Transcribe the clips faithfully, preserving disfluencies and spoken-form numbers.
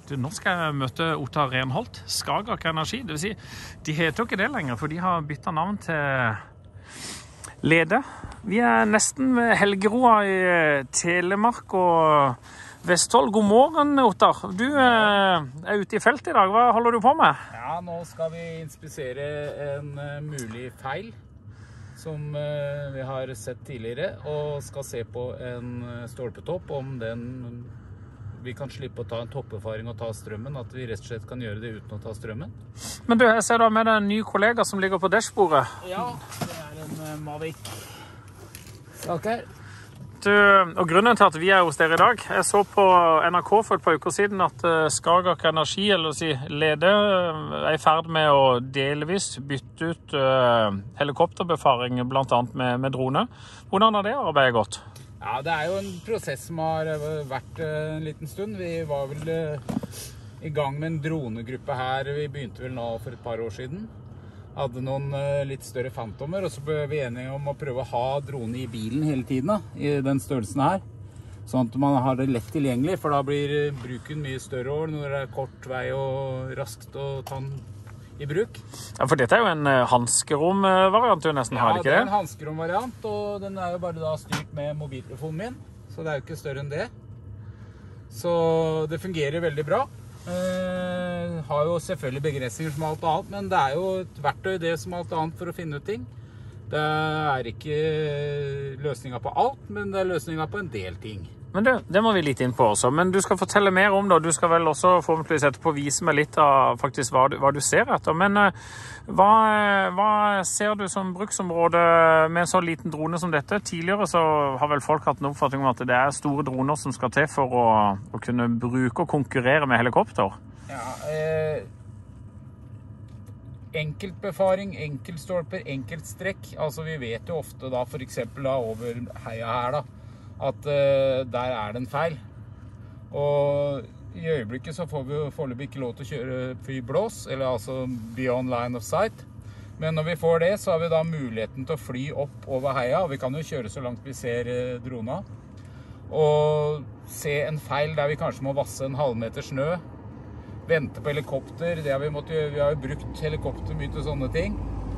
Du, nå skal jeg møte Ottar Renholt, Skagerrak Energi. Det vil si, de heter jo ikke det lenger, for de har byttet navn til Lede. Vi er nesten ved Helgeroa i Telemark og Vestfold. God morgen, Ottar. Du er ute i felt i dag. Hva holder du på med? Ja, nå skal vi inspisere en mulig feil som vi har sett tidligere, og skal se på en stolpetopp om den vi kan slippe å ta en toppefaring og ta strømmen, at vi rett og slett kan gjøre det uten å ta strømmen. Men du, jeg ser da med deg en ny kollega som ligger på dashbordet. Ja, det er en Mavic. Saker. Du, og grunnen til at vi er hos dere i dag, jeg så på N R K for et par uker siden at Skagerrak Energi, eller si Lede, er i ferd med å delvis bytte ut uh, helikopterbefaring, blant annet med, med drone. Hvordan har det arbeidet gått? Ja, det er jo en prosess som har vært en liten stund. Vi var vel i gang med en dronegruppe her. Vi begynte vel nå for et par år siden. Hadde noen litt større fantomer, og så ble vi enige om å prøve å ha drone i bilen hele tiden, da, i den størrelsen her. Sånn at man har det lett tilgjengelig, for da blir bruken mye større år når det er kort vei og raskt å ta den i bruk. Ja, for dette er jo en hanskerom-variant du nesten har, ikke det? Ja, det er en hanskerom-variant, og den er jo bare da styrt med mobiltelefonen min, så det er jo ikke større enn det. Så det fungerer veldig bra. Eh, har jo selvfølgelig begrensninger som alt annet, men det er jo et verktøy det som alt annet for å finne ut ting. Det er ikke løsninger på alt, men det er løsninger på en del ting. Men det, det må vi litt inn på også. Men du skal fortelle mer om det, og du skal vel også forhåpentligvis etterpå vise meg litt av faktisk hva du, hva du ser etter. Men uh, hva, hva ser du som bruksområde med en så liten drone som dette? Tidligere så har vel folk hatt en oppfatning om at det er store droner som skal til for å, å kunne bruke og konkurrere med helikopter. Ja, eh, enkeltbefaring, enkeltstolper, enkeltstrekk. Altså vi vet jo ofte da, for eksempel da over heia her da, at uh, der er det en feil. Og i øyeblikket så får vi jo foreløpig ikke lov til å kjøre flyblås, eller altså beyond line of sight. Men når vi får det, så har vi da muligheten til å fly opp over heia, og vi kan jo kjøre så langt vi ser uh, drona. Og se en feil der vi kanskje må vasse en halvmeter snø, vente på helikopter, det har vi måttet gjøre. Vi har jo brukt helikopter mye til sånne ting.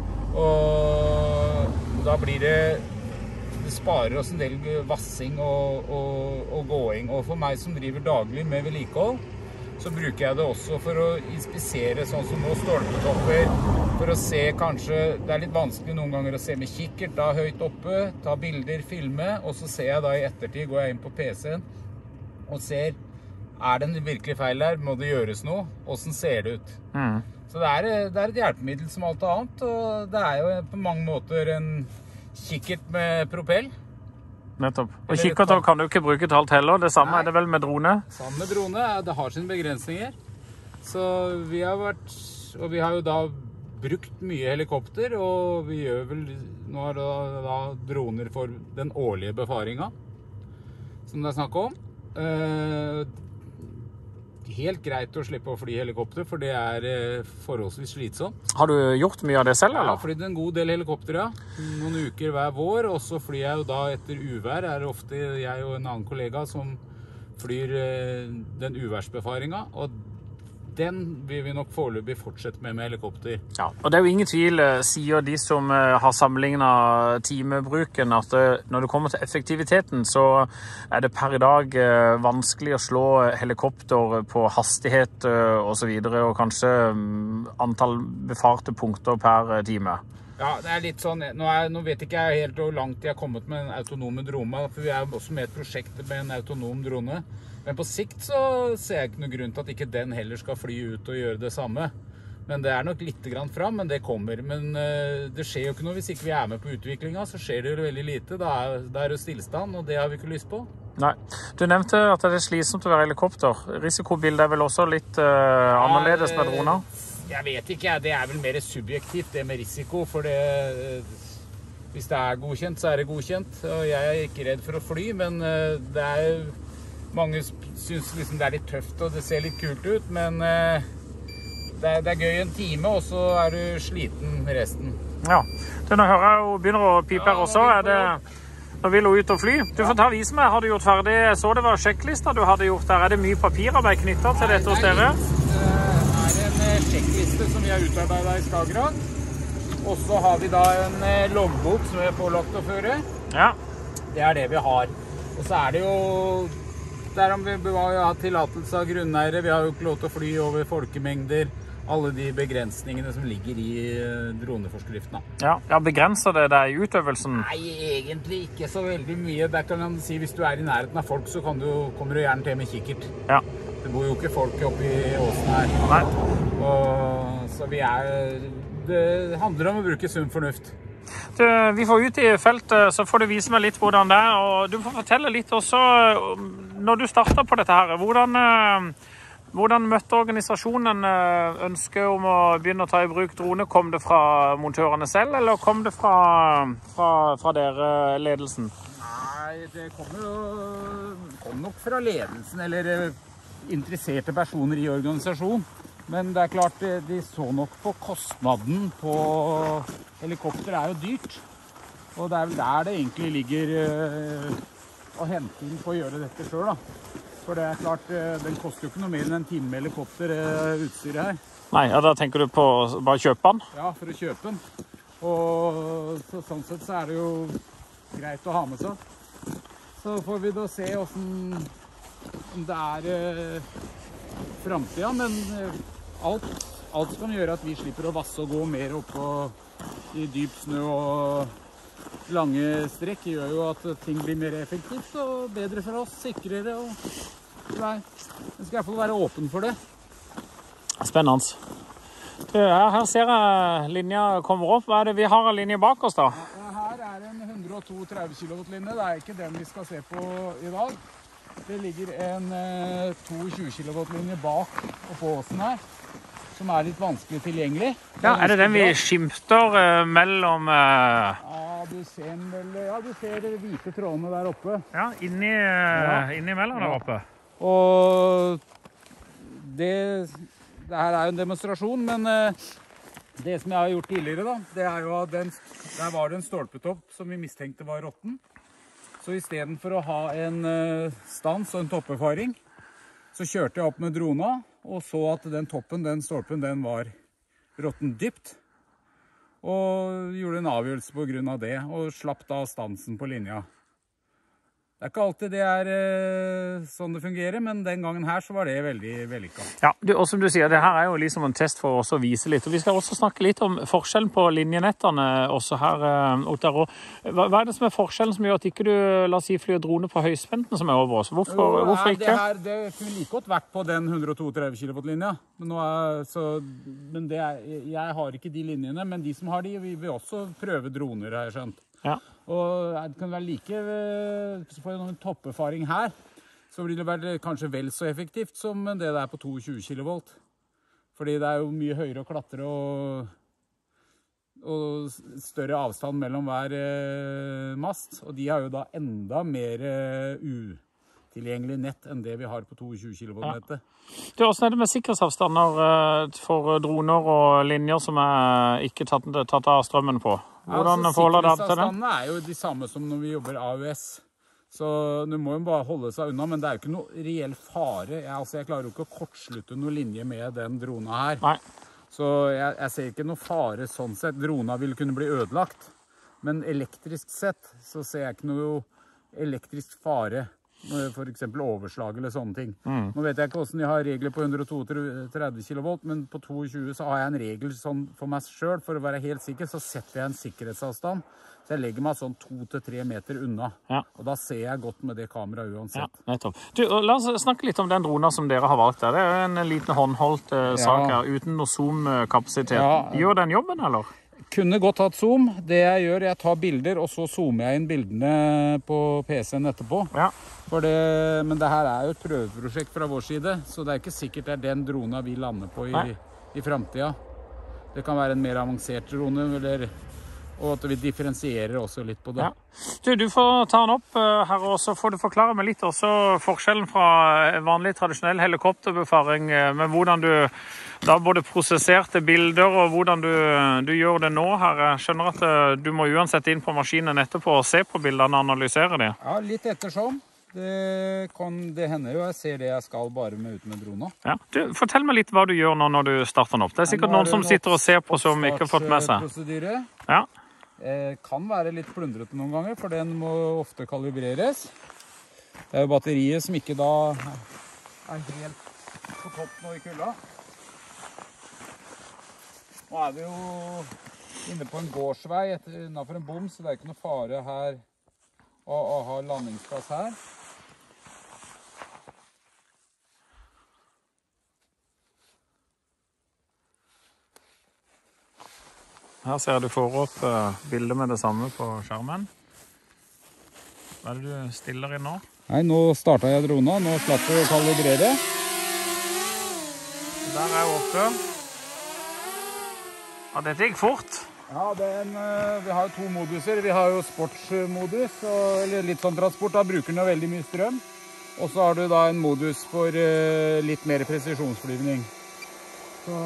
Og da blir det Det sparer oss en del vassing og, og, og gåing. Og for meg som driver daglig med vedlikehold, så bruker jeg det også for å inspisere sånn som nå stolpetopper, for å se kanskje, det er litt vanskelig noen ganger å se med kikkert, da høyt oppe, ta bilder, filme, og så ser jeg da i ettertid, går jeg inn på P C-en og ser, er det en virkelig feil der? Må det gjøres noe? Hvordan ser det ut? Mm. Så det er, det er et hjelpemiddel som alt annet, og det er jo på mange måter en kikkert med propell. Nettopp. Og kikkerter kan du ikke bruke til alt heller. Det samme Nei. Er det vel med drone? Samme med drone. Det har sine begrensninger. Så vi har vært, og vi har jo da brukt mye helikopter, og vi gjør vel, nå er det da, da droner for den årlige befaringen, som det er snakk om. Eh, helt greit å slippe å fly helikopter, for det er eh, forholdsvis slitsomt. Har du gjort mye av det selv, eller? Ja, jeg har flydd en god del helikopter, ja. Noen uker hver vår, og så flyr jeg jo da etter uvær. Er det ofte jeg og en annen kollega som flyr eh, den uværsbefaringen, og den vil vi nok foreløpig fortsette med med helikopter. Ja, og det er jo ingen tvil, sier de som har sammenlignet timebruken, at når det kommer til effektiviteten, så er det per i dag vanskelig å slå helikopter på hastighet og så videre, og kanskje antall befarte punkter per time. Ja, det er litt sånn, nå, er, nå vet ikke jeg helt hvor langt jeg har kommet med en autonome drone, for vi er også med et prosjekt med en autonom drone. Men på sikt så ser jeg ikke noen grunn til at ikke den heller skal fly ut og gjøre det samme. Men det er nok litt grann fram, men det kommer. Men uh, det skjer jo ikke noe hvis ikke vi er med på utviklingen, så skjer det jo veldig lite. Da er, da er det stillstand, og det har vi ikke lyst på. Nei. Du nevnte at det er slitsomt å være helikopter. Risikobildet er vel også litt uh, annerledes med droner? Jeg vet ikke, det er vel mer subjektivt det med risiko, for det, hvis det er godkjent, så er det godkjent. Og jeg er ikke redd for å fly, men uh, det er mange synes liksom det er litt tøft og det ser litt kult ut, men uh, det, er, det er gøy en time, og så er du sliten resten. Ja, det nå hører jeg jo begynner å pipe her også. Er det, Nå vil hun ut og fly. Du får ta og vise meg, har du gjort ferdig? Jeg så det var sjekklista du hadde gjort der. Er det mye papirarbeid knyttet til dette hos dere? Det er en sjekkliste som vi har utarbeidet i Skagerrak. Og så har vi da en loggbok som vi er pålagt å føre. Ja. Det er det vi har. Og så er det jo, der om vi har jo hatt tillatelse av grunneiere, vi har jo ikke lov til å fly over folkemengder, alle de begrensningene som ligger i droneforskriften. Ja, ja, begrenser det deg i utøvelsen? Nei, egentlig ikke så veldig mye. Der kan man si, hvis du er i nærheten av folk, så kan du, kommer du gjerne til med kikkert. Ja. Det bor jo ikke folk oppe i åsen her. Nei. Og, så vi er, det handler om å bruke sunn fornuft. Du, vi får ut i feltet, så får du vise meg litt hvordan det er, og du får fortelle litt også, når du startet på dette her, hvordan... Hvordan møtte organisasjonen ønsket om å begynne å ta i bruk drone? Kom det fra montørene selv, eller kom det fra, fra, fra dere, ledelsen? Nei, det kom jo kom nok fra ledelsen, eller interesserte personer i organisasjonen. Men det er klart, de så nok på kostnaden på helikopter er jo dyrt. Og det er vel der det egentlig ligger å hente inn på å gjøre dette selv da. For det er klart, den koster jo ikke noe mer enn en time med helikopter utstyret her. Nei, ja, da tenker du på bare kjøpe den? Ja, for å kjøpe den. Og så, sånn sett så er det jo greit å ha med seg. Så får vi da se hvordan, om det er eh, fremtiden, men alt, alt kan gjøre at vi slipper å vasse og gå mer oppå i dyp snø og lange strekk gjør jo at ting blir mer effektivt og bedre for oss, sikrere og nei, jeg skal i hvert fall være åpen for det. Spennende. Du, her, her ser jeg linja kommer opp. Hva er det vi har av linje bak oss da? Ja, her er en hundre og trettito kilowatt linje, det er ikke den vi skal se på i dag. Det ligger en eh, tjueto kilowatt linje bak og på åsen her, som er litt vanskelig tilgjengelig. Ja, er det den vi skimter uh, mellom... Uh... Ja, du ser, vel, ja, du ser de hvite trådene der oppe. Ja, inni, uh, ja. inni mellom der oppe. Og det, det her er jo en demonstrasjon, men uh, det som jeg har gjort tidligere da, det er jo at den, der var det en stolpetopp som vi mistenkte var rotten. Så i stedet for å ha en uh, stans og en toppefaring, så kjørte jeg opp med drona, og så at den toppen, den stolpen, den var råtten dypt. Og gjorde en avgjørelse på grunn av det, og slapp da stansen på linja. Det er ikke alltid det er eh, sånn det fungerer, men den gangen her så var det veldig vellykket. Ja, du, og som du sier, det her er jo liksom en test for oss å vise litt. Og vi skal også snakke litt om forskjellen på linjenettene også her, eh, Ottar. Hva, hva er det som er forskjellen som gjør at ikke du, la oss si, flyr drone på høyspenten som er over oss? Hvorfor, jo, hvorfor ikke? Det, her, det kunne like godt vært på den hundre og trettito kilowatt linja. Men, nå er, så, men det er, jeg har ikke de linjene, men de som har de, vi vil også prøve droner, har jeg skjønt. Ja. Og det kan være like, så får jeg noen toppefaring her, så blir det være kanskje vel så effektivt som det det er på tjueto kilowatt. Fordi det er jo mye høyere å klatre og, og større avstand mellom hver eh, mast. Og de har jo da enda mer uh, utilgjengelig nett enn det vi har på tjueto kilowatt nettet. Ja. Du, hvordan er det med sikkerhetsavstander uh, for droner og linjer som er ikke tatt, tatt av strømmen på? Hvordan altså, forholder det til det? Sikkerhetsavstandene er jo de samme som når vi jobber A U S. Så du må jo bare holde seg unna, men det er jo ikke noe reell fare. Jeg, altså, jeg klarer jo ikke å kortslutte noe linje med den drona her. Nei. Så jeg, jeg ser ikke noe fare sånn sett. Drona vil kunne bli ødelagt. Men elektrisk sett så ser jeg ikke noe elektrisk fare. For eksempel overslag eller sånne ting. Mm. Nå vet jeg ikke hvordan jeg har regler på hundre og trettito kilowatt, men på tjueto så har jeg en regel sånn for meg selv, for å være helt sikker, så setter jeg en sikkerhetsavstand. Så jeg legger meg sånn to til tre meter unna. Ja. Og da ser jeg godt med det kameraet uansett. Ja, nettopp. Du, la oss snakke litt om den drona som dere har valgt der. Det er jo en liten håndholdt uh, sak her, uten noe zoom-kapasitet. Ja. Gjør den jobben, eller? Kunne godt hatt zoom. Det jeg gjør, jeg tar bilder, og så zoomer jeg inn bildene på P C-en etterpå. Ja. For det, men det her er jo et prøveprosjekt fra vår side, så det er ikke sikkert det er den drona vi lander på i, i fremtiden. Det kan være en mer avansert drone, eller og at vi differensierer også litt på det. Ja. Du, du får ta den opp her, og så får du forklare meg litt også forskjellen fra vanlig tradisjonell helikopterbefaring, med hvordan du da både prosesserte bilder og hvordan du, du gjør det nå her. Jeg skjønner at du må uansett inn på maskinen etterpå og se på bildene og analysere dem. Ja, litt ettersom. Det, kan, det hender jo jeg ser det jeg skal bare med ut med drona. Ja. Du, fortell meg litt hva du gjør nå når du starter den opp. Det er sikkert noen som sitter og ser på som ikke har fått med seg. Ja. Eh, kan være litt plundrete noen ganger, for den må ofte kalibreres. Det er jo batteriet som ikke da er helt på topp nå i kulda. Nå er vi jo inne på en gårdsvei innenfor en bom, så det er ikke noe fare her å, å ha landingsplass her. Her ser jeg du får opp bildet med det samme på skjermen. Hva er det du stiller i nå? Nei, nå startet jeg drona. Nå slapp jeg å kalibrere. Der er jeg oppe. Ja, dette gikk fort. Ja, den, vi har jo to moduser. Vi har jo sportsmodus, og, eller litt sånn transport. Da bruker den jo veldig mye strøm. Og så har du da en modus for litt mer presisjonsflyvning. Så...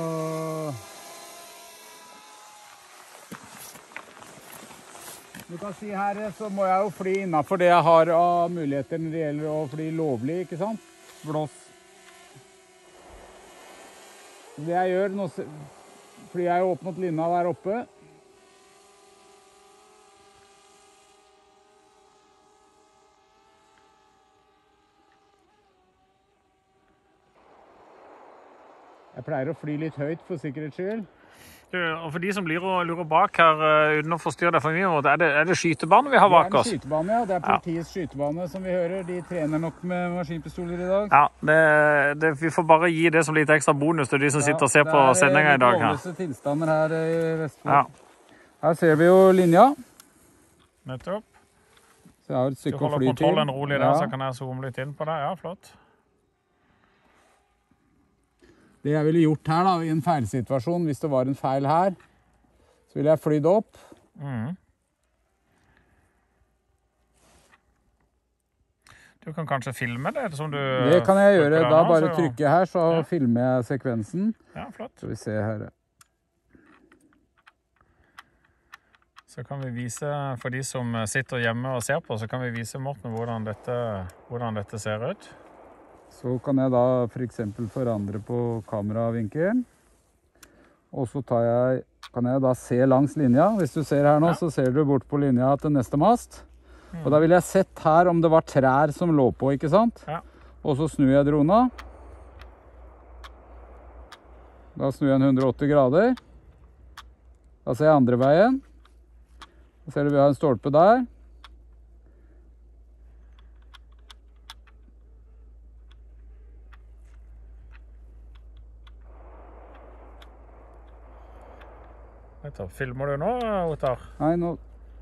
Du kan si her, så må jeg jo fly innenfor det jeg har av muligheter når det gjelder å fly lovlig, ikke sant? Blås. Det jeg gjør, nå flyr jeg jo opp mot linja der oppe. Jeg pleier å fly litt høyt for sikkerhets skyld. Du, og for de som blir og lurer bak her, uh, uten å forstyrre deg for mye, er det, er det skytebane vi har bak oss? Det er en skytebane, ja. Det er politiets ja. skytebane som vi hører. De trener nok med maskinpistoler i dag. Ja, det, det, vi får bare gi det som litt ekstra bonus til de som ja, sitter og ser på sendingen i dag. Det er dårligste tilstander her i Vestfold. Ja. Her ser vi jo linja. Nettopp. Så jeg har et stykke å fly til. Du holder kontrollen rolig der, ja. Så kan jeg zoome litt inn på deg. Ja, flott. Det jeg ville gjort her da, i en feilsituasjon, hvis det var en feil her, så ville jeg flydd opp. Mm. Du kan kanskje filme det som du... Det kan jeg gjøre. Da bare så... trykker jeg her, så ja. filmer jeg sekvensen. Ja, flott. Så vi ser her. Så kan vi vise, for de som sitter hjemme og ser på, så kan vi vise Morten hvordan dette, hvordan dette ser ut. Så kan jeg da for eksempel forandre på kameravinkelen. Og så tar jeg, kan jeg da se langs linja. Hvis du ser her nå, ja. så ser du bort på linja til neste mast. Mm. Og da vil jeg sett her om det var trær som lå på, ikke sant? Ja. Og så snur jeg drona. Da snur jeg en hundre og åtti grader. Da ser jeg andre veien. Da ser du vi har en stolpe der. Filmer du nå, Ottar? Nei, nå...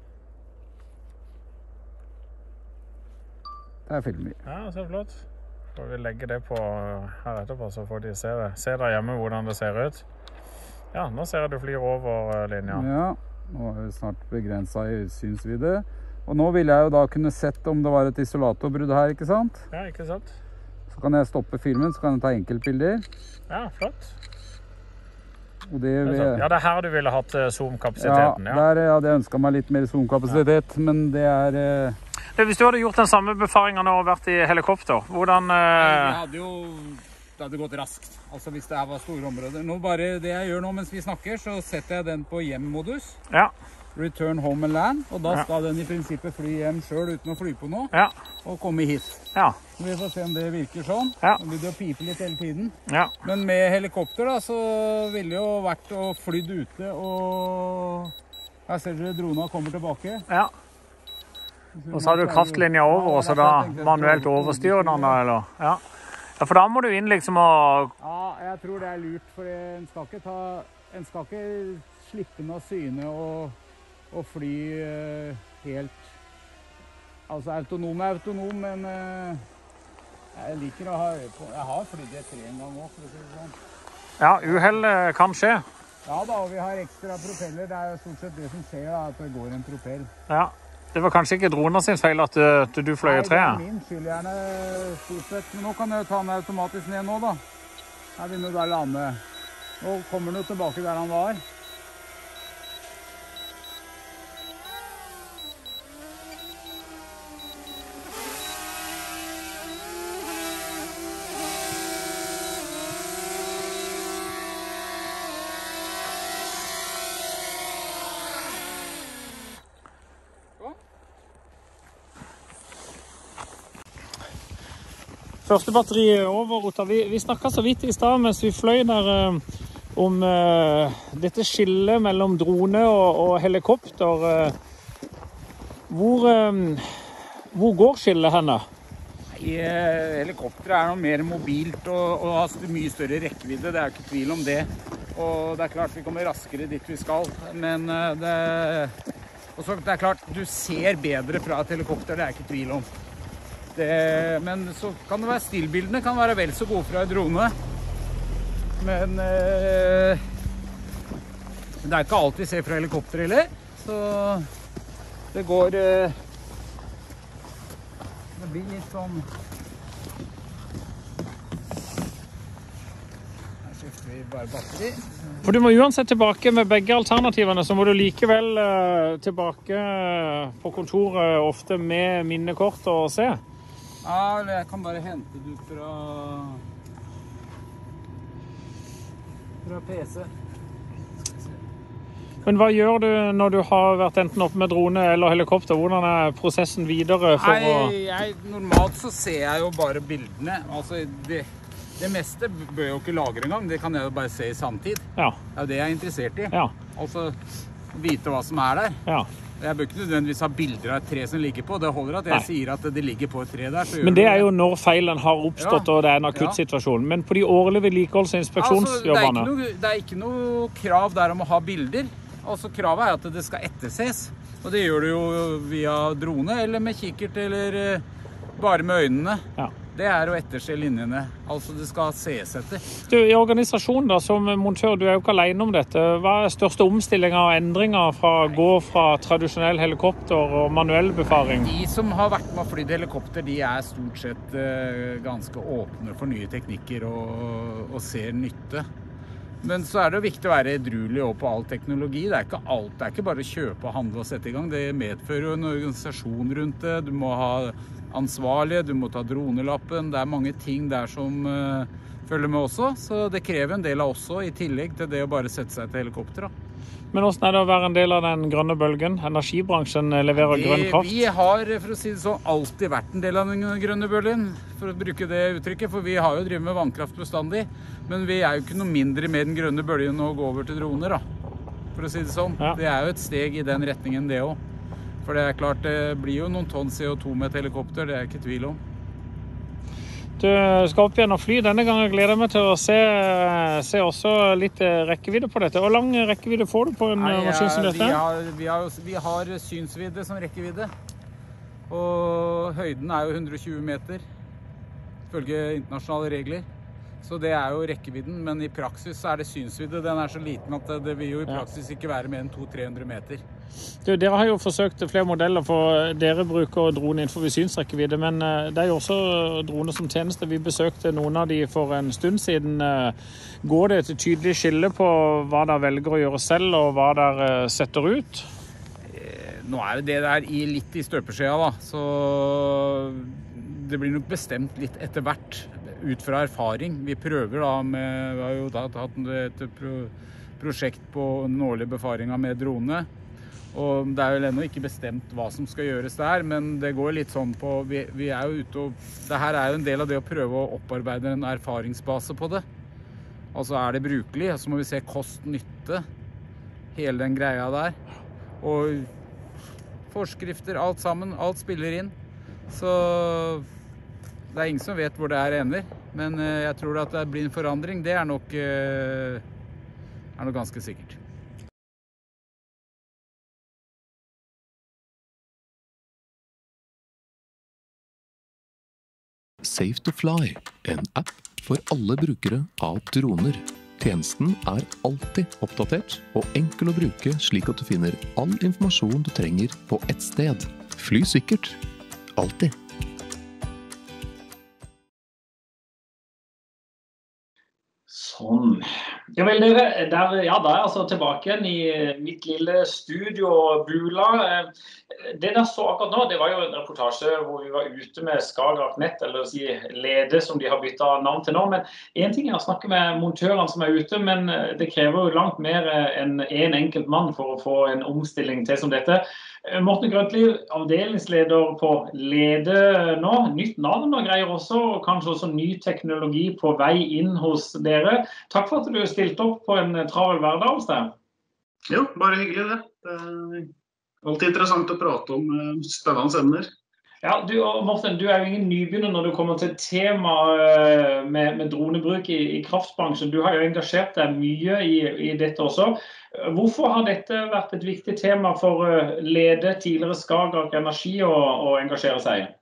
Det er filmer. Ja, så flott. Får vi legge det på her etterpå, så får de se det. Se der hjemme hvordan det ser ut. Ja, nå ser jeg du flyr over linja. Ja, nå er vi snart begrenset i synsvidde. Og nå vil jeg jo da kunne sett om det var et isolatorbrudd her, ikke sant? Ja, ikke sant. Så kan jeg stoppe filmen, så kan jeg ta enkeltbilder. Ja, flott. Og det vil... Ja, det er her du ville hatt zoom-kapasiteten, ja. Ja, der hadde jeg ønsket meg litt mer zoom-kapasitet, ja. Men det er... Det, hvis du hadde gjort den samme befaringen og vært i helikopter, hvordan... Nei, det hadde jo... Det hadde gått raskt, altså hvis det her var store områder. Nå bare det jeg gjør nå mens vi snakker, så setter jeg den på hjem-modus. Ja. Return home and land, og da skal ja. den i prinsippet fly hjem selv uten å fly på noe, ja. og komme hit. Ja. Vi får se om det virker sånn. Ja. Nå blir det å pipe litt hele tiden. Ja. Men med helikopter da, så ville det jo vært å flydd ute, og her ser dere drona kommer tilbake. Ja. Og så har du kraftlinja over, og så da manuelt overstyrer den da, eller? Ja. Ja, for da må du inn liksom og... Ja, jeg tror det er lurt, for en skal ikke ta... En skal ikke slippe den av syne og... og fly uh, helt, altså autonom er autonom, men uh, jeg liker å ha øye på, jeg har flydd et tre en gang også, for å si det sånn. Ja, uheld kan skje. Ja da, og vi har ekstra propeller. Det er jo stort sett det som skjer da, at det går en propell. Ja, det var kanskje ikke droner sin feil at du, at du fløy i treet? Nei, det er min skyld gjerne stort sett. Men nå kan jeg jo ta den automatisk ned nå da. Her begynner det å lande. Nå kommer den jo tilbake der han var. Første batteri er over, Ottar. Vi, vi snakket så vidt i stad mens vi fløy der eh, om eh, dette skillet mellom drone og, og helikopter. Eh, hvor, eh, hvor går skillet henne? Eh, helikopteret er noe mer mobilt og, og har mye større rekkevidde, det er ikke tvil om det. Og det er klart vi kommer raskere dit vi skal, men eh, det, også, det er klart du ser bedre fra et helikopter, det er ikke tvil om. Det, men så kan det være stillbildene kan være vel så gode fra en drone. Men eh, det er ikke alt vi ser fra helikopter heller. Så det går eh, det blir litt sånn. Her skifter vi bare batteri. For du må uansett tilbake med begge alternativene, så må du likevel eh, tilbake på kontoret ofte med minnekort og se. Ja, eller jeg kan bare hente det ut fra, fra P C. Men hva gjør du når du har vært enten oppe med drone eller helikopter? Hvordan er prosessen videre for Nei, å... jeg, normalt så ser jeg jo bare bildene. Altså, det, det meste bør jeg jo ikke lagre engang. Det kan jeg jo bare se i samtid. Ja. Det er jo det jeg er interessert i. Ja. Altså, vite hva som er der. Ja. Jeg bør ikke nødvendigvis ha bilder av et tre som ligger på. Det holder at jeg Nei. sier at det ligger på et tre der. Men det er jo når feilen har oppstått, ja. og det er en akutt situasjon. Men på de årlige vedlikeholds- og inspeksjonsjobbene... Altså, det, det er ikke noe krav der om å ha bilder. Altså, kravet er at det skal etterses. Og det gjør du jo via drone, eller med kikkert, eller bare med øynene. Ja. Det er å etterse linjene. Altså, det skal ses etter. Du, i organisasjonen da, som montør, du er jo ikke alene om dette. Hva er største omstillinger og endringer fra å gå fra tradisjonell helikopter og manuell befaring? De som har vært med å flyde helikopter, de er stort sett uh, ganske åpne for nye teknikker og, og ser nytte. Men så er det jo viktig å være edruelig på all teknologi. Det er ikke alt, det er ikke bare å kjøpe og handle og sette i gang. Det medfører jo en organisasjon rundt det. Du må ha ansvarlige, du må ta dronelappen. Det er mange ting der som uh, følger med også. Så det krever en del av også, i tillegg til det å bare sette seg til helikopter. Da. Men hvordan er det å være en del av den grønne bølgen? Energibransjen leverer det, grønn kraft? Vi har, for å si det sånn, alltid vært en del av den grønne bølgen, for å bruke det uttrykket. For vi har jo drevet med vannkraft bestandig, men vi er jo ikke noe mindre med den grønne bølgen å gå over til droner, da. For å si det sånn. Ja. Det er jo et steg i den retningen det også. For det er klart, det blir jo noen tonn C O to med et helikopter, det er jeg ikke tvil om. Du skal opp igjen og fly. Denne gangen gleder jeg meg til å se, se også litt rekkevidde på dette. Hvor lang rekkevidde får du på en Nei, maskin som dette? Vi har, vi, har, vi har synsvidde som rekkevidde. Og høyden er jo hundre og tjue meter, ifølge internasjonale regler. Så det er jo rekkevidden, men i praksis så er det synsvidde. Den er så liten at det vil jo i praksis ikke være mer enn to til tre hundre meter. Du, dere har jo forsøkt flere modeller, for dere bruker drone innenfor synsrekkevidde, men det er jo også drone som tjeneste. Vi besøkte noen av de for en stund siden. Går det et tydelig skille på hva dere velger å gjøre selv, og hva dere setter ut? Nå er det der i litt i støpeskjea, da, så det blir nok bestemt litt etter hvert, ut fra erfaring. Vi prøver da med, vi har jo da hatt et pro, prosjekt på den årlige befaringen med drone, og det er jo ennå ikke bestemt hva som skal gjøres der, men det går litt sånn på, vi, vi er jo ute og, det her er jo en del av det å prøve å opparbeide en erfaringsbase på det. Altså er det brukelig, så må vi se kost-nytte, hele den greia der, og forskrifter, alt sammen, alt spiller inn, så det er ingen som vet hvor det her ender, men jeg tror at det blir en forandring, det er nok, er nok ganske sikkert. Safe to Fly, en app for alle brukere av droner. Tjenesten er alltid oppdatert og enkel å bruke slik at du finner all informasjon du trenger på ett sted. Fly sikkert. Alltid. Sånn. Ja vel dere, der, ja, da er jeg altså tilbake igjen i mitt lille studio Bula. Det der så akkurat nå, det var jo en reportasje hvor vi var ute med Skagerrak Nett, eller å si Lede som de har byttet navn til nå. Men en ting er å snakke med montørene som er ute, men det krever jo langt mer enn en enkelt mann for å få en omstilling til som dette. Morten Grøntli, avdelingsleder på Lede nå, nytt navn og greier også, og kanskje også ny teknologi på vei inn hos dere. Takk for at du stilte opp på en travel hverdag hos deg. Jo, bare hyggelig det. Det er alltid interessant å prate om spennende emner. Ja, du, Morten, du er jo ingen nybegynner når du kommer til tema med, med dronebruk i, i kraftbransjen. Du har jo engasjert deg mye i, i dette også. Hvorfor har dette vært et viktig tema for Lede, tidligere Skagerrak Energi, å, å engasjere seg i?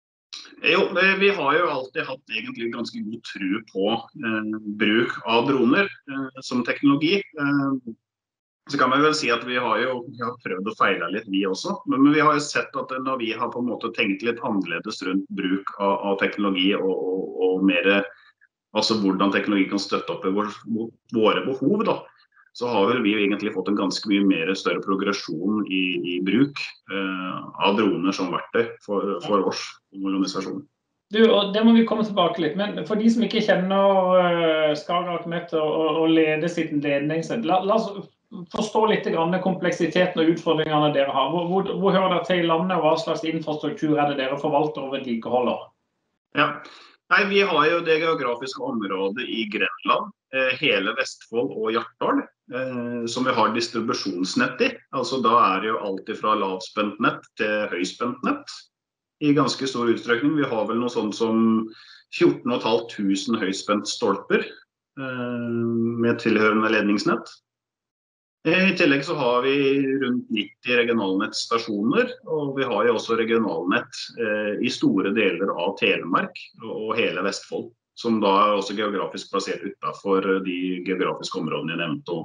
Jo, vi har jo alltid hatt egentlig ganske god tro på eh, bruk av droner eh, som teknologi. Eh, så kan man vel si at vi har jo vi har prøvd å feile litt vi også, men, men vi har jo sett at når vi har på en måte tenkt litt annerledes rundt bruk av, av teknologi og, og, og mer, altså hvordan teknologi kan støtte opp i vår, våre behov da, så har vel vi egentlig fått en ganske mye mer større progresjon i, i bruk eh, av droner som verktøy for, for oss som organisasjon. Du, og det må vi komme tilbake litt, men for de som ikke kjenner uh, Skagerrak Nett og, og, og Lede sitt ledningssett, la, la oss forstå litt grann kompleksiteten og utfordringene dere har. Hvor, hvor, hvor hører dere til i landet, og hva slags infrastruktur er det dere forvalter og vedlikeholder? Ja, nei, vi har jo det geografiske området i Grenland, eh, hele Vestfold og Hjartdal, eh, som vi har distribusjonsnett i. Altså da er det jo alltid fra lavspent nett til høyspent nett i ganske stor utstrekning. Vi har vel noe sånt som fjorten og et halvt tusen høyspent stolper eh, med tilhørende ledningsnett. I tillegg så har vi rundt nitti regionalnettstasjoner, og vi har jo også regionalnett eh, i store deler av Telemark og hele Vestfold, som da er også geografisk plassert utenfor de geografiske områdene jeg nevnte.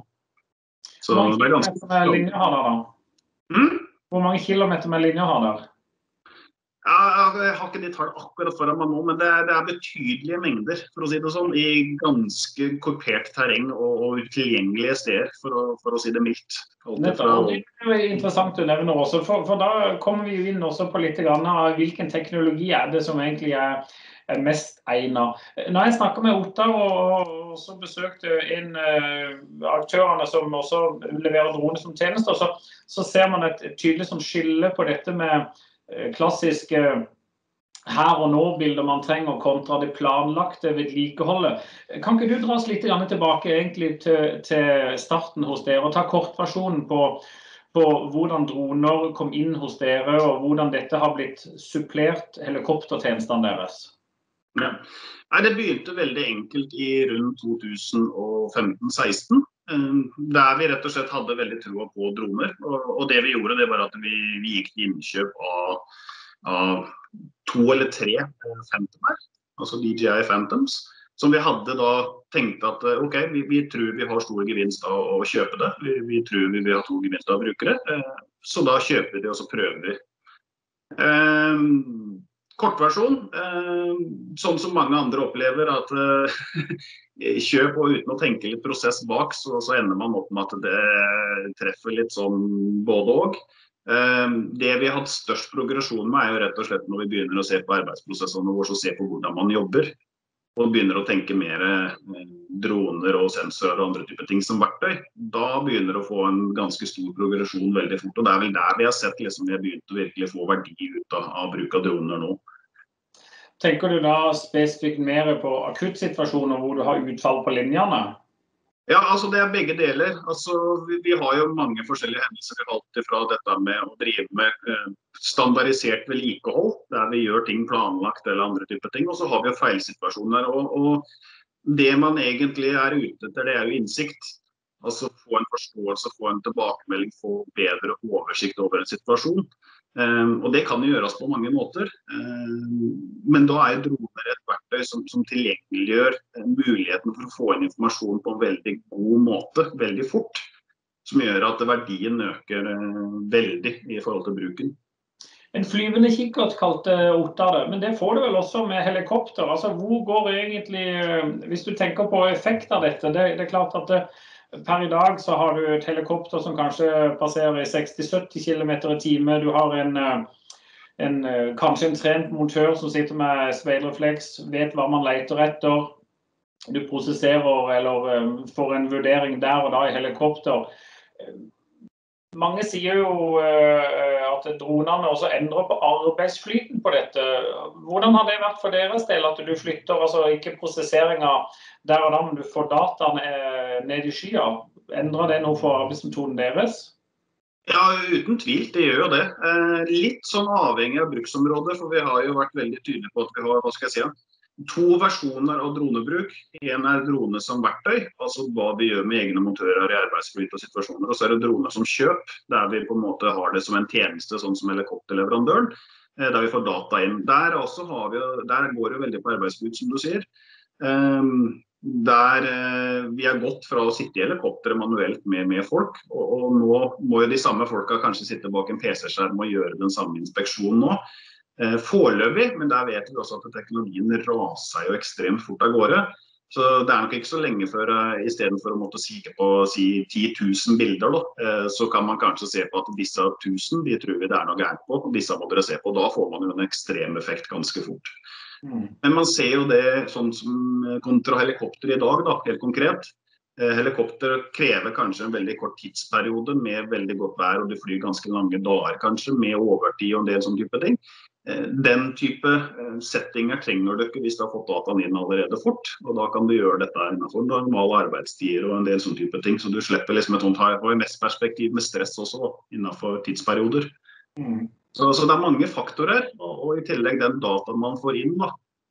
Så Hvor mange det er ganske... kilometer med linjer har dere da? Mm? Hvor mange kilometer med linjer har dere? Ja, jeg har ikke de tall akkurat foran meg nå, men det er, det er betydelige mengder, for å si det sånn, i ganske kupert terreng og, og tilgjengelige steder, for å, for å si det mildt. Fra... Det er interessant å nevne også, for, for da kommer vi inn også på litt grann av hvilken teknologi er det som egentlig er, er mest egnet. Når jeg snakker med Ottar og, og så besøkte en uh, aktørene som også leverer droner som tjenester, så, så ser man et, et tydelig sånn skille på dette med klassiske her og nå-bilder man trenger kontra det planlagte vedlikeholdet. Kan ikke du dra oss litt tilbake egentlig til, til starten hos dere og ta kortversjonen på, på hvordan droner kom inn hos dere og hvordan dette har blitt supplert helikoptertjenestene deres? Ja. Nei, det begynte veldig enkelt i rundt to tusen femten seksten. Der vi rett og slett hadde veldig tro på droner, og, og det vi gjorde det var at vi, vi gikk til innkjøp av, av to eller tre Phantomer, altså D J I Phantoms, som vi hadde da tenkt at ok, vi, vi tror vi har stor gevinst av å kjøpe det, vi, vi tror vi vil ha stor gevinst av å bruke det, så da kjøper vi det og så prøver vi. Um, Kortversjon, eh, sånn som mange andre opplever at eh, kjøp og uten å tenke litt prosess bak, så, så ender man opp med at det treffer litt sånn både og. Eh, det vi har hatt størst progresjon med er jo rett og slett når vi begynner å se på arbeidsprosessene våre, så se på hvordan man jobber, og begynner å tenke mer eh, droner og sensorer og andre typer ting som verktøy. Da begynner å få en ganske stor progresjon veldig fort, og det er vel der vi har sett liksom, vi har begynt å virkelig få verdi ut av, av bruk av droner nå. Tenker du da spesifikt mer på akuttsituasjoner hvor du har utfall på linjene? Ja, altså det er begge deler. Altså, vi, vi har jo mange forskjellige hendelser vi har alltid fra dette med å drive med eh, standardisert vedlikehold, der vi gjør ting planlagt eller andre typer ting, og så har vi jo feilsituasjoner, og, og det man egentlig er ute etter, det er jo innsikt. Altså få en forståelse, få en tilbakemelding, få bedre oversikt over en situasjon. Um, og det kan jo gjøres på mange måter, um, men da er droner et verktøy verktøy som, som tilgjengeliggjør muligheten for å få inn informasjon på en veldig god måte, veldig fort, som gjør at verdien øker veldig i forhold til bruken. En flyvende kikkert kalte Ottar det, men det får du vel også med helikopter. Altså, hvor går egentlig, hvis du tenker på effekt av dette, det, det er klart at det, per i dag så har du et helikopter som kanskje passerer i seksti til sytti kilometer i time. Du har en, en, kanskje en trent montør som sitter med speilrefleks, vet hva man leter etter. Du prosesserer eller får en vurdering der og da i helikopter. Mange sier jo at dronene også endrer på arbeidsflyten på dette. Hvordan har det vært for deres del at du flytter, altså ikke prosesseringen der og da, men du får dataen ned i skya? Endrer det noe for arbeidsmetoden deres? Ja, uten tvil, det gjør jo det. Litt sånn avhengig av bruksområdet, for vi har jo vært veldig tydelige på at vi har, hva skal jeg si, to versjoner av dronebruk. En er drone som verktøy, altså hva vi gjør med egne montører i arbeidsflyt og situasjoner. Og så er det drone som kjøp, der vi på en måte har det som en tjeneste, sånn som helikopterleverandøren, der vi får data inn. Der, også har vi, der går det veldig på arbeidsflyt, som du sier. Der vi har gått fra å sitte i helikopteret manuelt med, med folk, og, og nå må jo de samme folka kanskje sitte bak en P C-skjerm og gjøre den samme inspeksjonen nå. Foreløpig, men der vet vi også at teknologien raser jo ekstremt fort av gårde. Så det er nok ikke så lenge før, i stedet for å måtte kikke på si, ti tusen bilder, da, så kan man kanskje se på at disse tusen, de tror vi det er noe gærent på, og disse må dere se på. Da får man jo en ekstrem effekt ganske fort. Mm. Men man ser jo det sånn som kontra helikopter i dag, da, helt konkret. Helikopter krever kanskje en veldig kort tidsperiode med veldig godt vær, og du flyr ganske lange dager kanskje, med overtid og en del sånn type ting. Den type settinger trenger du ikke hvis du har fått dataen inn allerede fort, og da kan du gjøre dette innenfor normale arbeidstider og en del sånn type ting, så du slipper liksom et sånt H M S-perspektiv med stress også da, innenfor tidsperioder. Mm. Så, så det er mange faktorer, og, og i tillegg den dataen man får inn da.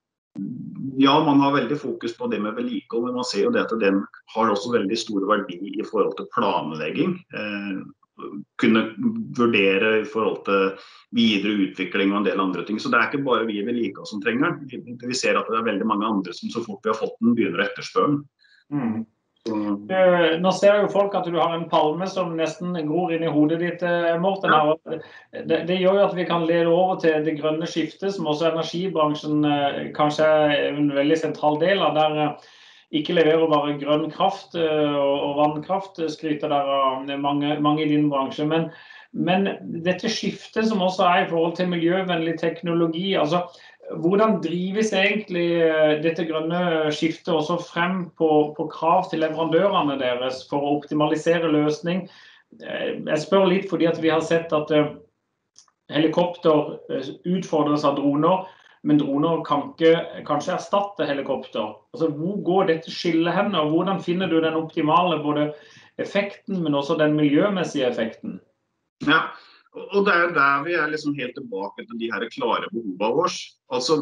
Ja, man har veldig fokus på det med vedlikehold, men man ser jo det at den har også veldig stor verdi i forhold til planlegging. Eh, kunne vurdere i forhold til videre utvikling og en del andre ting. Så det er ikke bare vi vedlikehold som trenger den. Vi ser at det er veldig mange andre som så fort vi har fått den, begynner å etterspørre den. Mm. Du, nå ser jo folk at du har en palme som nesten gror inn i hodet ditt, Morten. Ja. Det, det gjør jo at vi kan lede over til det grønne skiftet, som også energibransjen kanskje er en veldig sentral del av, der ikke leverer bare grønn kraft og vannkraft, skryter der av mange, mange i din bransje, men, men dette skiftet som også er i forhold til miljøvennlig teknologi, altså hvordan drives egentlig dette grønne skiftet også frem på, på krav til leverandørene deres for å optimalisere løsning? Jeg spør litt fordi at vi har sett at helikopter utfordres av droner, men droner kan ikke kanskje erstatte helikopter. Altså, hvor går dette skillet hen, og hvordan finner du den optimale både effekten, men også den miljømessige effekten? Ja, og det er der vi er liksom helt tilbake til de her klare behovene våre. Altså,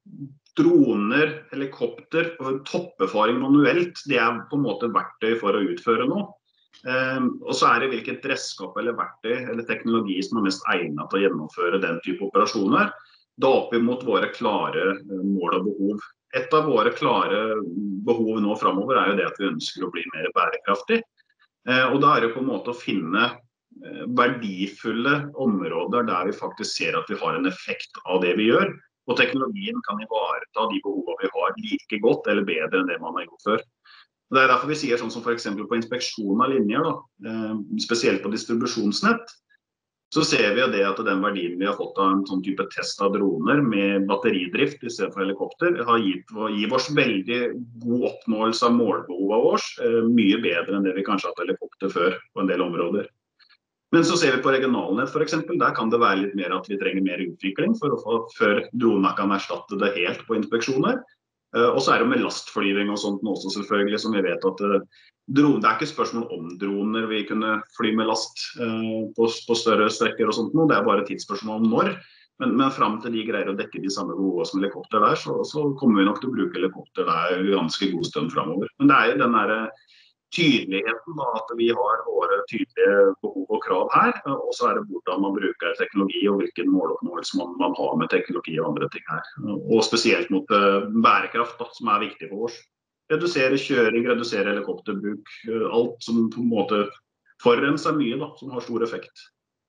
droner, helikopter og toppefaring manuelt, det er på en måte verktøy for å utføre noe. Um, og så er det hvilket redskap eller verktøy eller teknologi som er mest egnet til å gjennomføre den type operasjoner, da opp imot våre klare mål og behov. Et av våre klare behov nå fremover er jo det at vi ønsker å bli mer bærekraftig. Uh, og da er det på en måte å finne verdifulle områder der vi faktisk ser at vi har en effekt av det vi gjør, og teknologien kan ivareta de behovene vi har like godt eller bedre enn det man har gjort før. Det er derfor vi sier sånn som for eksempel på inspeksjon av linjer, da, spesielt på distribusjonsnett, så ser vi det at den verdien vi har fått av en sånn type test av droner med batteridrift i stedet for helikopter, har gitt, gitt oss veldig god oppnåelse av målbehovet vårt, mye bedre enn det vi kanskje har hatt helikopter før på en del områder. Men så ser vi på regionalnett for eksempel, der kan det være litt mer at vi trenger mer utvikling for å få, før droner kan erstatte det helt på inspeksjoner. Uh, og så er det med lastflyving og sånt også selvfølgelig, som vi vet at uh, drone, det er ikke spørsmål om droner vi kunne fly med last uh, på, på større strekker og sånt nå, det er bare tidsspørsmål om når. Men, men frem til de greier å dekke de samme behovene som helikopter der, så, så kommer vi nok til å bruke helikopter der ganske god stund fremover. Men det er jo den der tydeligheten da, at vi har våre tydelige behov og krav her, og så er det hvordan man bruker teknologi og hvilken måloppnåelse man, man har med teknologi og andre ting her. Og spesielt mot uh, bærekraft da, som er viktig for oss. Redusere kjøring, redusere helikopterbruk, alt som på en måte forurenser mye da, som har stor effekt.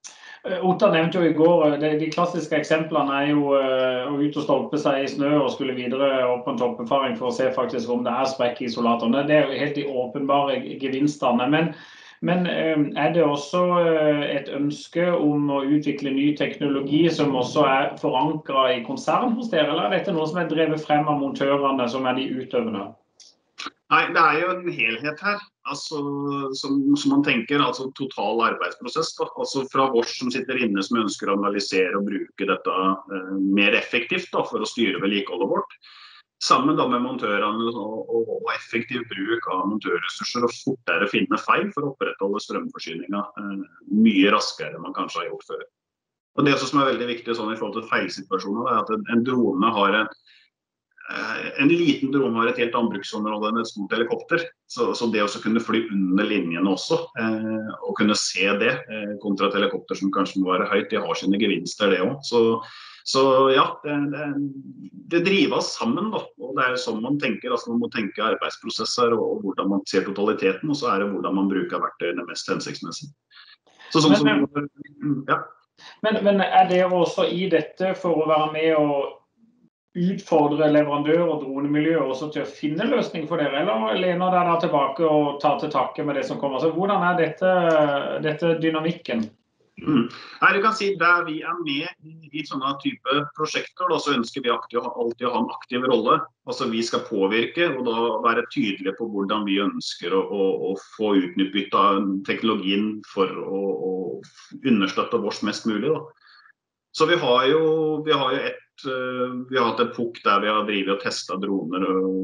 Ottar nevnte jo i går, de, de klassiske eksemplene er jo uh, å ut og stolpe seg i snø og skulle videre opp på en toppbefaring for å se faktisk om det er sprekk i isolaterne. Det er jo helt de åpenbare gevinstene, men, men uh, er det også uh, et ønske om å utvikle ny teknologi som også er forankret i konsern hos dere, eller er dette noe som er drevet frem av montørene som er de utøvende? Nei, det er jo en helhet her, altså, som, som man tenker, altså total arbeidsprosess da. Altså fra oss som sitter inne som ønsker å analysere og bruke dette eh, mer effektivt da, for å styre vedlikeholdet vårt, sammen da med montørene og, og, og effektiv bruk av montørressurser og fortere finne feil for å opprettholde strømforsyninga eh, mye raskere enn man kanskje har gjort før. Og det som er veldig viktig sånn, i forhold til feilsituasjoner er at en, en drone har en En liten drone har et helt annet bruksområde enn et stort helikopter, så, så det å kunne fly under linjene også, eh, og kunne se det, eh, kontra et helikopter som kanskje må være høyt, de har sine gevinster det også. Så, så ja, det, det, det drives sammen da, og det er sånn man tenker, altså man må tenke arbeidsprosesser og, og hvordan man ser totaliteten, og så er det hvordan man bruker verktøyene mest hensiktsmessig. Så sånn som, men, ja. men, men er det også i dette for å være med og utfordre leverandør- og dronemiljøet også til å finne løsning for dere, eller lener dere da tilbake og tar til takke med det som kommer? Så hvordan er dette, dette dynamikken? Mm. Nei, du kan si der vi er med i, i sånne type prosjekter, da, så ønsker vi aktiv, alltid å ha en aktiv rolle. Altså vi skal påvirke og da være tydelige på hvordan vi ønsker å, å, å få utnytte av teknologien for å, å understøtte vårt mest mulig da. Så vi har jo, vi har jo et Vi har hatt en pukk der vi har drivet og testet droner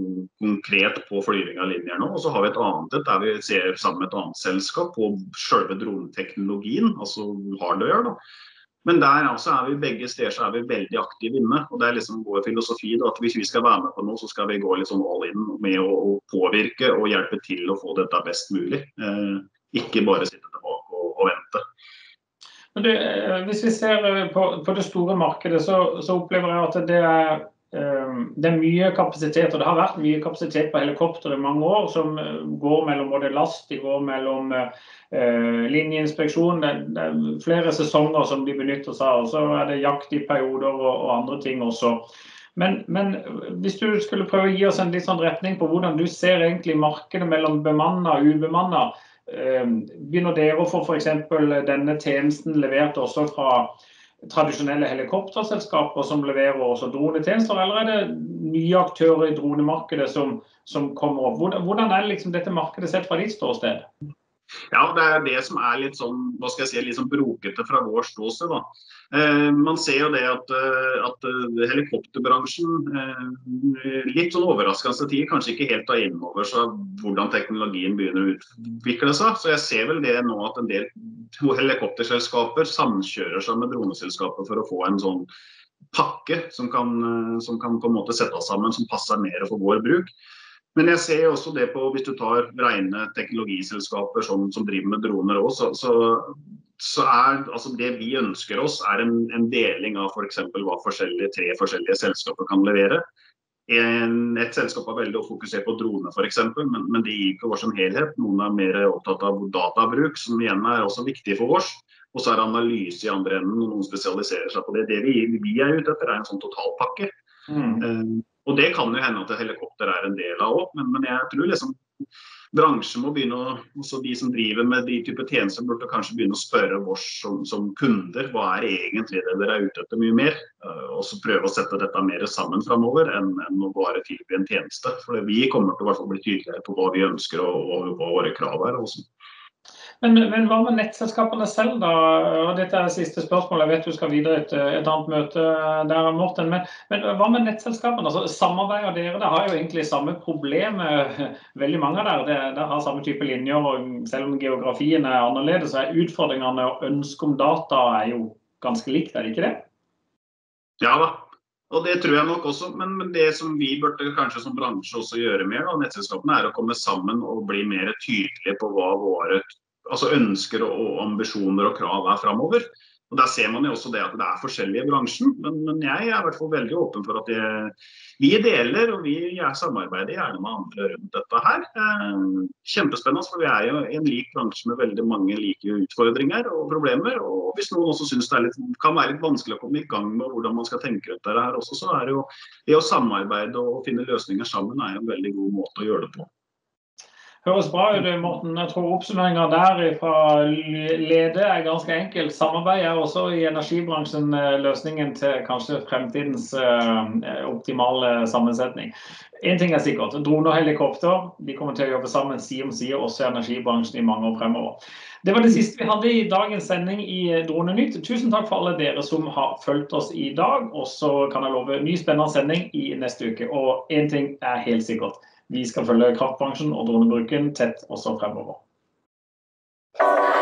konkret på flyving av linjer nå, og så har vi et annet der vi ser sammen med et annet selskap på selve droneteknologien, altså hardware da. Men der altså er vi begge steder så er vi veldig aktive inne, og det er liksom vår filosofi da, at hvis vi skal være med på noe så skal vi gå litt sånn all in med å, å påvirke og hjelpe til å få dette best mulig, eh, ikke bare sitte tilbake og, og vente. Men det, hvis vi ser på, på det store markedet, så, så opplever jeg at det er, det er mye kapasitet, og det har vært mye kapasitet på helikopter i mange år, som går mellom både last, de går mellom eh, linjeinspeksjon, det, det er flere sesonger som de benytter seg av, og så er det jakt i perioder og, og andre ting også. Men, men hvis du skulle prøve å gi oss en litt sånn retning på hvordan du ser egentlig markedet mellom bemannet og ubemannet, begynner dere å få for eksempel denne tjenesten levert også fra tradisjonelle helikopterselskaper som leverer også dronetjenester, eller er det nye aktører i dronemarkedet som, som kommer opp? Hvordan, hvordan er liksom dette markedet sett fra ditt ståsted? Ja, det er det som er litt sånn, hva skal jeg si, litt sånn brokete fra vår ståsted da. Eh, man ser jo det at, at helikopterbransjen eh, litt sånn overraskende tid kanskje ikke helt tar inn over seg hvordan teknologien begynner å utvikle seg. Så jeg ser vel det nå at en del helikopterselskaper samkjører seg med droneselskaper for å få en sånn pakke som kan, som kan på en måte settes sammen, som passer mer for vår bruk. Men jeg ser også det på, hvis du tar rene teknologiselskaper som, som driver med droner også, så, så er altså det vi ønsker oss er en, en deling av for eksempel hva forskjellige, tre forskjellige selskaper kan levere. En, et selskap er veldig fokusert på droner for eksempel, men, men det gir ikke oss en helhet. Noen er mer opptatt av databruk, som igjen er også viktig for oss. Og så er det analyse i andre enden, og noen spesialiserer seg på det. Det vi, vi er ute etter er en sånn totalpakke. Mm. Um, Og det kan jo hende at et helikopter er en del av også, men, men jeg tror liksom bransjen må begynne å, også de som driver med de type tjenester burde kanskje begynne å spørre oss som, som kunder, hva er egentlig det dere er ute etter mye mer, uh, og så prøve å sette dette mer sammen fremover enn, enn å bare tilby en tjeneste, for vi kommer til å hvert fall bli tydeligere på hva vi ønsker og, og hva våre krav er også. Men, men hva med nettselskapene selv da? Og dette er det siste spørsmålet, jeg vet du skal videre et, et annet møte der, Morten, men, men hva med nettselskapene? Altså, samarbeider dere, det har jo egentlig samme problem, veldig mange av dere, det, det har samme type linjer, og selv om geografien er annerledes, så er utfordringene og ønske om data er jo ganske likt, er det ikke det? Ja da. Og det tror jeg nok også, men, men det som vi burde kanskje som bransje også gjøre mer, da, nettselskapene, er å komme sammen og bli mer tydelige på hva våre altså ønsker og ambisjoner og krav er fremover. Og der ser man jo også det at det er forskjellige i bransjen, men, men jeg er i hvert fall veldig åpen for at jeg, vi deler og vi jeg samarbeider gjerne med andre rundt dette her. Eh, kjempespennende, for vi er jo i en lik bransje med veldig mange like utfordringer og problemer, og hvis noen også synes det er litt, kan være litt vanskelig å komme i gang med hvordan man skal tenke ut det her også, så er det jo det å samarbeide og finne løsninger sammen er jo en veldig god måte å gjøre det på. Høres bra ut, Morten. Jeg tror oppsummeringen der fra Lede er ganske enkelt. Samarbeid er også i energibransjen løsningen til kanskje fremtidens optimale sammensetning. En ting er sikkert, drone og helikopter, de kommer til å jobbe sammen side om side også i energibransjen i mange år fremover. Det var det siste vi hadde i dagens sending i Dronenytt. Tusen takk for alle dere som har fulgt oss i dag, og så kan jeg love ny spennende sending i neste uke. Og en ting er helt sikkert. Vi skal følge kraftbransjen og dronebruken tett også fremover.